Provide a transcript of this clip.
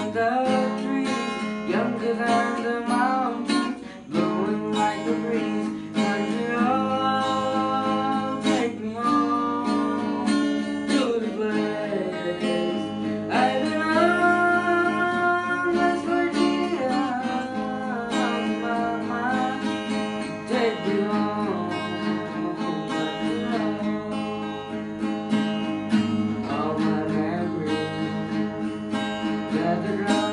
than the trees, younger than the mountains, blowing like a breeze. Country road, take me home to the place I belong. West Virginia, on my mind. Take me home, all my memories gathered round.